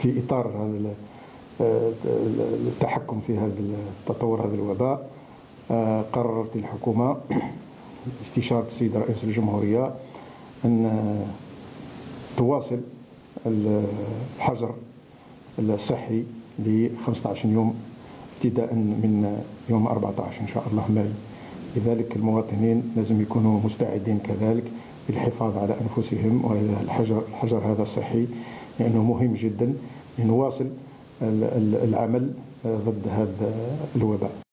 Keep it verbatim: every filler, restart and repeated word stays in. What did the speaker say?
في إطار هذا التحكم في هذا التطور هذا الوباء، قررت الحكومة باستشارة السيد رئيس الجمهورية أن تواصل الحجر الصحي ل خمسة عشر يوم ابتداء من يوم أربعة عشر إن شاء الله ماي. لذلك المواطنين لازم يكونوا مستعدين كذلك بالحفاظ على أنفسهم وعلى الحجر الحجر هذا الصحي، لأنه مهم جدا لنواصل العمل ضد هذا الوباء.